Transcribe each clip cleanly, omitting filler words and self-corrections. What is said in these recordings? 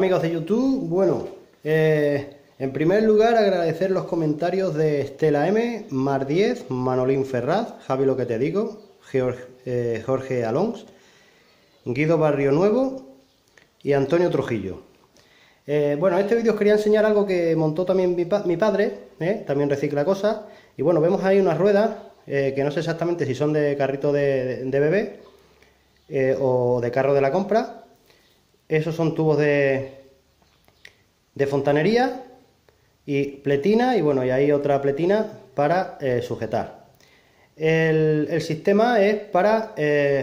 amigos de YouTube, bueno, en primer lugar agradecer los comentarios de Estela M, Mar 10, Manolín Ferraz, Javi lo que te digo, Jorge Alons, Guido Barrio Nuevo y Antonio Trujillo. Bueno, en este vídeo os quería enseñar algo que montó también mi padre, también recicla cosas, y bueno, vemos ahí unas ruedas que no sé exactamente si son de carrito de bebé o de carro de la compra. Esos son tubos de fontanería y pletina, y bueno, y hay otra pletina para sujetar. El sistema es para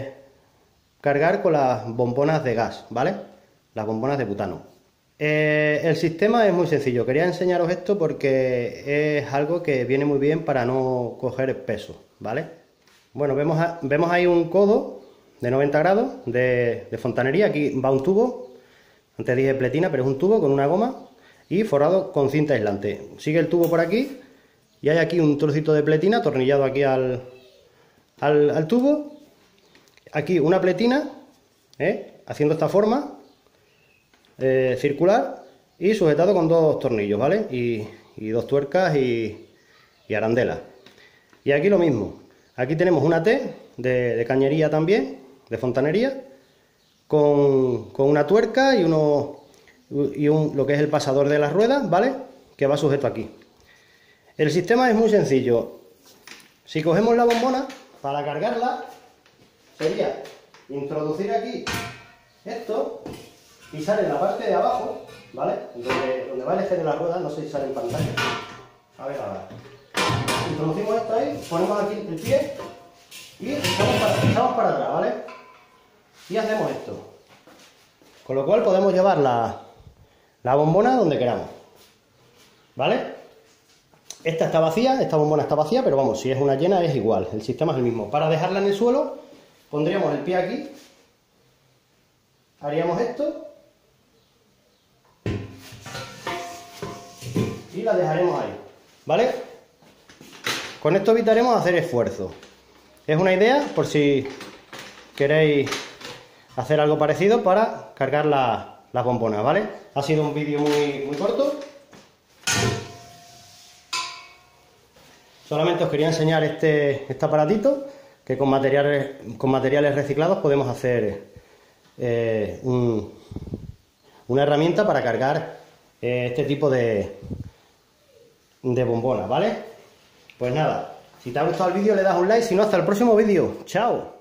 cargar con las bombonas de gas, ¿vale? Las bombonas de butano. El sistema es muy sencillo. Quería enseñaros esto porque es algo que viene muy bien para no coger peso, ¿vale? Bueno, vemos ahí un codo de 90 grados de fontanería. Aquí va un tubo, antes dije pletina, pero es un tubo con una goma y forrado con cinta aislante. Sigue el tubo por aquí y hay aquí un trocito de pletina atornillado aquí al tubo. Aquí una pletina, haciendo esta forma circular y sujetado con dos tornillos, ¿vale? Y dos tuercas y arandelas. Y aquí lo mismo. Aquí tenemos una T de cañería también, de fontanería, con una tuerca y lo que es el pasador de las ruedas, ¿vale? Que va sujeto aquí. El sistema es muy sencillo. Si cogemos la bombona, para cargarla, sería introducir aquí esto y sale en la parte de abajo, ¿vale? Donde va el eje de la rueda, no sé si sale en pantalla. A ver ahora. Introducimos esto ahí, ponemos aquí el pie y echamos para atrás, ¿vale? Y hacemos esto. Con lo cual podemos llevar la bombona donde queramos, ¿vale? Esta está vacía, esta bombona está vacía, pero vamos, si es una llena es igual, el sistema es el mismo. Para dejarla en el suelo, pondríamos el pie aquí, haríamos esto y la dejaremos ahí, ¿vale? Con esto evitaremos hacer esfuerzo. Es una idea por si queréis hacer algo parecido para cargar las bombonas, ¿vale? Ha sido un vídeo muy corto. Solamente os quería enseñar este aparatito, que con materiales reciclados podemos hacer una herramienta para cargar este tipo de bombonas, ¿vale? Pues nada, si te ha gustado el vídeo le das un like, si no, hasta el próximo vídeo. ¡Chao!